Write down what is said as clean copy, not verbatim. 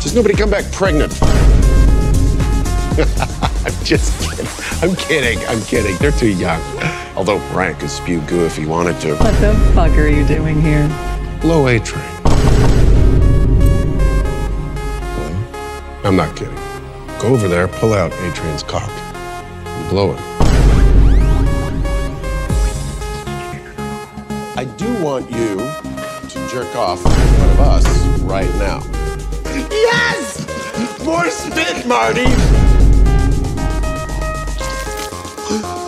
Does nobody come back pregnant? I'm just kidding. I'm kidding. They're too young. Although Brian could spew goo if he wanted to. What the fuck are you doing here? Blow A-Train. I'm not kidding. Go over there, pull out A-Train's cock, and blow it. I do want you to jerk off in front of us right now. Yes! More spit, Marty!